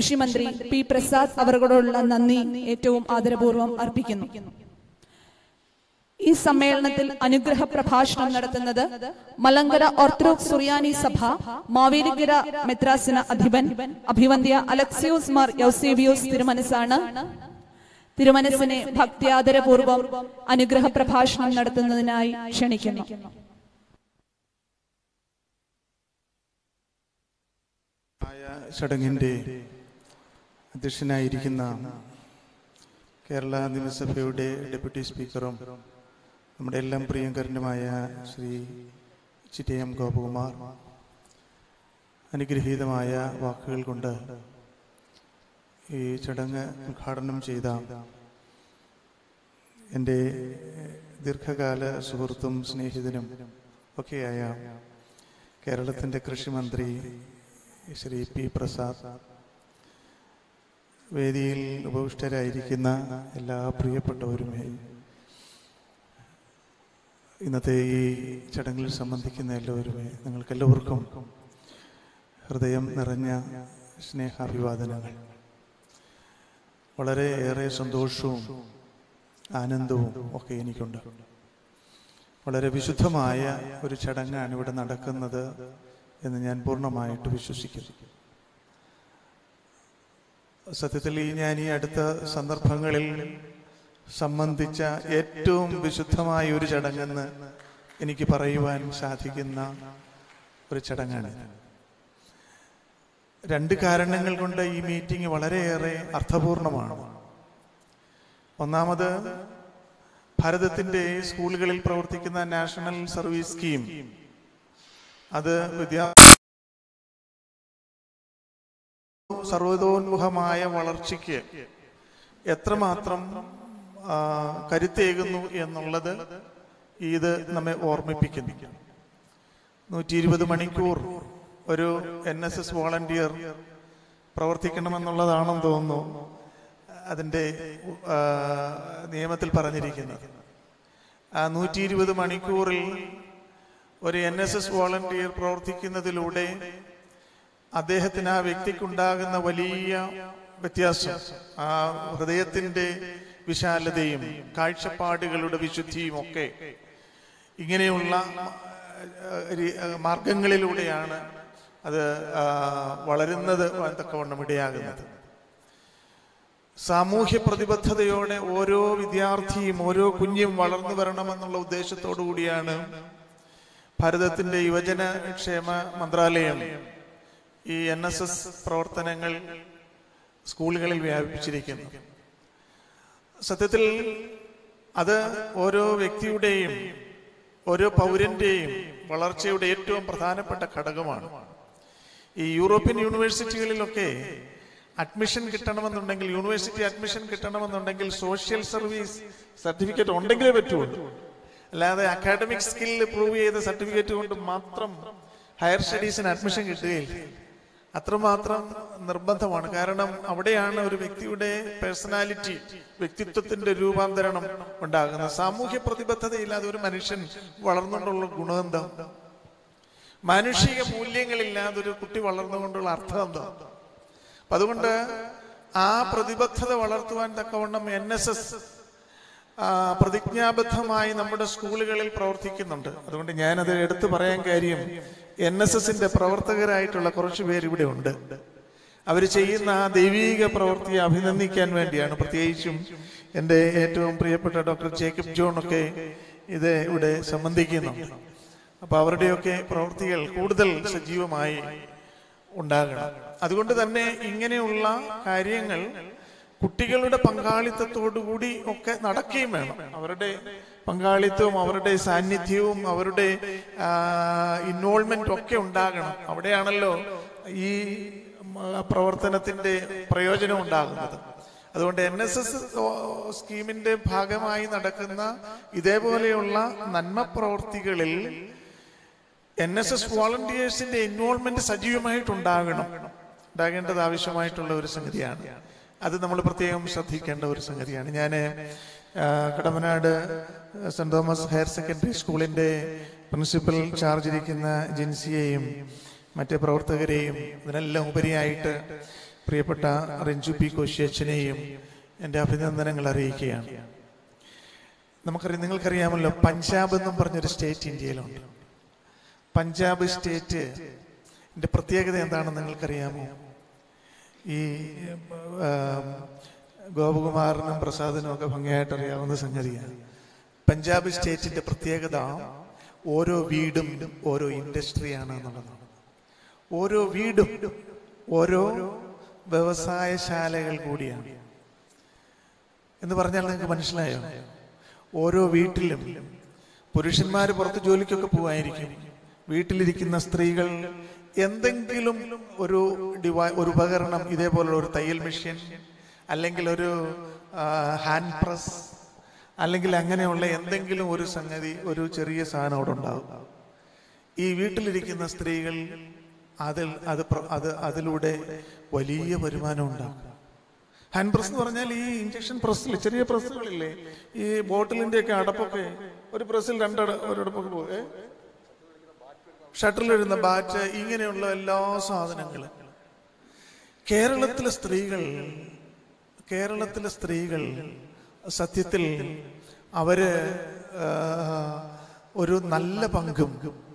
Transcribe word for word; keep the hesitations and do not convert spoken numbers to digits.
കൃഷിമന്ത്രി പി പ്രസാദ് അവരോടുള്ള നന്ദി ഏറ്റവും ആദരപൂർവ്വം അർപ്പിക്കുന്നു. ഈ സമ്മേളനത്തിൽ അനുഗ്രഹ പ്രഭാഷണം നടത്തുന്നത് മലങ്കര ഓർത്തഡോക്സ് സുറിയാനി സഭ മാവേലിക്കര മെത്രാസന അധിപൻ അഭിവന്ദ്യ അലക്സിയോസ് മാർ യൗസേബിയോസ് തിരുമനസാണ്. തിരുമനസിനെ ഭക്തിയാദരപൂർവ്വം അനുഗ്രഹ പ്രഭാഷണം നടത്തുന്നതിനായി ക്ഷണിക്കുന്നു. ചടങ്ങിന്റെ അധ്യക്ഷനായിരിക്കുന്ന കേരള നിയമസഭയുടെ ഡെപ്യൂട്ടി സ്പീക്കറും നമ്മുടെ എല്ലാം പ്രിയങ്കരനുമായ ശ്രീ ചിറ്റയം ഗോപകുമാർ അനുഗ്രഹീതമായ വാക്കുകൾ കൊണ്ട് ഈ ചടങ്ങ് ഉദ്ഘാടനം ചെയ്ത എൻ്റെ ദീർഘകാല സുഹൃത്തും സ്നേഹിതനും ഒക്കെയായ കേരളത്തിൻ്റെ കൃഷിമന്ത്രി ശ്രീ പി പ്രസാദ്, വേദിയിൽ ഉപവിഷ്ടരായിരിക്കുന്ന എല്ലാ പ്രിയപ്പെട്ടവരുമേ, ഇന്നത്തെ ഈ ചടങ്ങിൽ സംബന്ധിക്കുന്ന എല്ലാവരുമേ, നിങ്ങൾക്കെല്ലാവർക്കും ഹൃദയം നിറഞ്ഞ സ്നേഹാഭിവാദനങ്ങൾ. വളരെ ഏറെ സന്തോഷവും ആനന്ദവും ഒക്കെ എനിക്കുണ്ട്. വളരെ വിശുദ്ധമായ ഒരു ചടങ്ങാണ് ഇവിടെ നടക്കുന്നത് എന്ന് ഞാൻ പൂർണ്ണമായിട്ട് വിശ്വസിക്കുന്നു. സത്യത്തിൽ ഈ ഞാൻ ഈ അടുത്ത സന്ദർഭങ്ങളിൽ സംബന്ധിച്ച ഏറ്റവും വിശുദ്ധമായ ഒരു ചടങ്ങെന്ന് എനിക്ക് പറയുവാൻ സാധിക്കുന്ന ഒരു ചടങ്ങാണ്. രണ്ട് കാരണങ്ങൾ കൊണ്ട് ഈ മീറ്റിംഗ് വളരെയേറെ അർത്ഥപൂർണമാണ്. ഒന്നാമത്, ഭാരതത്തിൻ്റെ സ്കൂളുകളിൽ പ്രവർത്തിക്കുന്ന നാഷണൽ സർവീസ് സ്കീം അത് വിദ്യാ സർവതോന്മുഖമായ വളർച്ചയ്ക്ക് എത്രമാത്രം കരുത്തേകുന്നു എന്നുള്ളത് ഇത് നമ്മെ ഓർമ്മിപ്പിക്കുന്നു. നൂറ്റി ഇരുപത് മണിക്കൂർ ഒരു എൻ എസ് എസ് വോളണ്ടിയർ പ്രവർത്തിക്കണമെന്നുള്ളതാണെന്ന് തോന്നുന്നു അതിൻ്റെ നിയമത്തിൽ പറഞ്ഞിരിക്കുന്നത്. ആ നൂറ്റി ഇരുപത് മണിക്കൂറിൽ ഒരു എൻ എസ് എസ് വോളണ്ടിയർ പ്രവർത്തിക്കുന്നതിലൂടെ അദ്ദേഹത്തിന് ആ വ്യക്തിക്കുണ്ടാകുന്ന വലിയ വ്യത്യാസം, ആ ഹൃദയത്തിൻ്റെ വിശാലതയും കാഴ്ചപ്പാടുകളുടെ വിശുദ്ധിയും ഒക്കെ ഇങ്ങനെയുള്ള മാർഗങ്ങളിലൂടെയാണ് അത് വളരുന്നത് തക്കവണ്ണം ഇടയാകുന്നത്. സാമൂഹ്യ പ്രതിബദ്ധതയോടെ ഓരോ വിദ്യാർത്ഥിയും ഓരോ കുഞ്ഞും വളർന്നു വരണമെന്നുള്ള ഉദ്ദേശത്തോടു കൂടിയാണ് ഭാരതത്തിന്റെ യുവജന ക്ഷേമ മന്ത്രാലയം ഈ എൻ എസ് എസ് പ്രവർത്തനങ്ങൾ സ്കൂളുകളിൽ വ്യാപിപ്പിച്ചിരിക്കുന്നു. സത്യത്തിൽ അത് ഓരോ വ്യക്തിയുടെയും ഓരോ പൗരന്റെയും വളർച്ചയുടെ ഏറ്റവും പ്രധാനപ്പെട്ട ഘടകമാണ്. ഈ യൂറോപ്യൻ യൂണിവേഴ്സിറ്റികളിലൊക്കെ അഡ്മിഷൻ കിട്ടണമെന്നുണ്ടെങ്കിൽ, യൂണിവേഴ്സിറ്റി അഡ്മിഷൻ കിട്ടണമെന്നുണ്ടെങ്കിൽ സോഷ്യൽ സർവീസ് സർട്ടിഫിക്കറ്റ് ഉണ്ടെങ്കിലേ പറ്റുള്ളൂ. അല്ലാതെ അക്കാഡമിക് സ്കില്ല് പ്രൂവ് ചെയ്ത സർട്ടിഫിക്കറ്റ് കൊണ്ട് മാത്രം ഹയർ സ്റ്റഡീസിന് അഡ്മിഷൻ കിട്ടുകയില്ല. അത്രമാത്രം നിർബന്ധമാണ്. കാരണം അവിടെയാണ് ഒരു വ്യക്തിയുടെ പേഴ്സണാലിറ്റി, വ്യക്തിത്വത്തിന്റെ രൂപാന്തരണം ഉണ്ടാകുന്നത്. സാമൂഹ്യ പ്രതിബദ്ധതയില്ലാതെ ഒരു മനുഷ്യൻ വളർന്നുകൊണ്ടുള്ള ഗുണമെന്താ? മാനുഷിക മൂല്യങ്ങളില്ലാതെ ഒരു കുട്ടി വളർന്നുകൊണ്ടുള്ള അർത്ഥം എന്താ? അപ്പൊ അതുകൊണ്ട് ആ പ്രതിബദ്ധത വളർത്തുവാൻ തക്കവണ്ണം എൻ എസ് എസ് പ്രതിജ്ഞാബദ്ധമായി നമ്മുടെ സ്കൂളുകളിൽ പ്രവർത്തിക്കുന്നുണ്ട്. അതുകൊണ്ട് ഞാനത് എടുത്തു പറയാൻ കാര്യം, എൻ എസ് എസിന്റെ പ്രവർത്തകരായിട്ടുള്ള കുറച്ചു പേര് ഇവിടെ ഉണ്ട്. അവർ ചെയ്യുന്ന ആ ദൈവീക പ്രവൃത്തിയെ അഭിനന്ദിക്കാൻ വേണ്ടിയാണ്. പ്രത്യേകിച്ചും എൻ്റെ ഏറ്റവും പ്രിയപ്പെട്ട ഡോക്ടർ ജേക്കബ് ജോൺ ഒക്കെ ഇത് ഇവിടെ സംബന്ധിക്കുന്നുണ്ട്. അപ്പൊ അവരുടെയൊക്കെ പ്രവൃത്തികൾ കൂടുതൽ സജീവമായി ഉണ്ടാകണം. അതുകൊണ്ട് തന്നെ ഇങ്ങനെയുള്ള കാര്യങ്ങൾ കുട്ടികളുടെ പങ്കാളിത്തത്തോടുകൂടി ഒക്കെ നടക്കുകയും വേണം. അവരുടെ പങ്കാളിത്തവും അവരുടെ സാന്നിധ്യവും അവരുടെ ഇൻവോൾവ്മെന്റും ഒക്കെ ഉണ്ടാകണം. അവിടെയാണല്ലോ ഈ പ്രവർത്തനത്തിന്റെ പ്രയോജനം ഉണ്ടാകുന്നത്. അതുകൊണ്ട് എൻ എസ് എസ് സ്കീമിന്റെ ഭാഗമായി നടക്കുന്ന ഇതേപോലെയുള്ള നന്മ പ്രവർത്തികളിൽ എൻ എസ് എസ് വോളണ്ടിയേഴ്സിന്റെ ഇൻവോൾവ്മെന്റ് സജീവമായിട്ടുണ്ടാകണം. ഉണ്ടാകേണ്ടത് ആവശ്യമായിട്ടുള്ള ഒരു സംഗതിയാണ്. അത് നമ്മൾ പ്രത്യേകം ശ്രദ്ധിക്കേണ്ട ഒരു സംഗതിയാണ്. ഞാൻ Kadamanad saint Thomas higher secondary സ്കൂളിന്റെ പ്രിൻസിപ്പൽ ചാർജ് ഇരിക്കുന്ന ജിൻസിയെയും മറ്റ് പ്രവർത്തകരെയും ഇതിനെല്ലാം ഉപരിയായിട്ട് പ്രിയപ്പെട്ട റിഞ്ചു പി കോശി അച്ഛനെയും എൻ്റെ അഭിനന്ദനങ്ങൾ അറിയിക്കുകയാണ്. നമുക്കറിയാം, നിങ്ങൾക്കറിയാമല്ലോ, പഞ്ചാബ് എന്നും പറഞ്ഞൊരു സ്റ്റേറ്റ് ഇന്ത്യയിലുണ്ട്. പഞ്ചാബ് സ്റ്റേറ്റ് ന്റെ പ്രത്യേകത എന്താണെന്ന് നിങ്ങൾക്കറിയാമോ? ഈ ഗോപകുമാറിനും പ്രസാദിനും ഒക്കെ ഭംഗിയായിട്ട് അറിയാവുന്ന സംഗതിയാണ്. പഞ്ചാബ് സ്റ്റേറ്റിന്റെ പ്രത്യേകത ഓരോ വീടും ഓരോ ഇൻഡസ്ട്രിയാണ് എന്നുള്ളതാണ്. ഓരോ വീടും ഓരോ വ്യവസായശാലകൾ കൂടിയാണ് എന്ന് പറഞ്ഞാൽ നിങ്ങൾക്ക് മനസ്സിലായോ? ഓരോ വീട്ടിലും പുരുഷന്മാർ പുറത്ത് ജോലിക്കൊക്കെ പോവായിരിക്കും. വീട്ടിലിരിക്കുന്ന സ്ത്രീകൾ എന്തെങ്കിലും ഒരു ഡിവൈ ഒരു ഉപകരണം, ഇതേപോലുള്ള ഒരു തയ്യൽ മെഷീൻ, അല്ലെങ്കിൽ ഒരു ഹാൻഡ് പ്രസ്, അല്ലെങ്കിൽ അങ്ങനെയുള്ള എന്തെങ്കിലും ഒരു സംഗതി, ഒരു ചെറിയ സാധനം അവിടെ ഉണ്ടാകും. ഈ വീട്ടിലിരിക്കുന്ന സ്ത്രീകൾ അതിൽ അത് അത് അതിലൂടെ വലിയ വരുമാനം ഉണ്ടാക്കും. ഹാൻഡ് പ്രസ് എന്ന് പറഞ്ഞാൽ ഈ ഇഞ്ചക്ഷൻ പ്രസ്സിൽ, ചെറിയ പ്രസ്സുകളില്ലേ, ഈ ബോട്ടിലിന്റെ ഒക്കെ അടപ്പൊക്കെ, ഒരു പ്രസ്സിൽ രണ്ടട ഒരടപ്പൊക്കെ പോകെ, ഷട്ടറിലിടുന്ന ബാറ്റ്, ഇങ്ങനെയുള്ള എല്ലാ സാധനങ്ങളും. കേരളത്തിലെ സ്ത്രീകൾ കേരളത്തിലെ സ്ത്രീകൾ സത്യത്തിൽ അവര് ഒരു നല്ല പങ്കും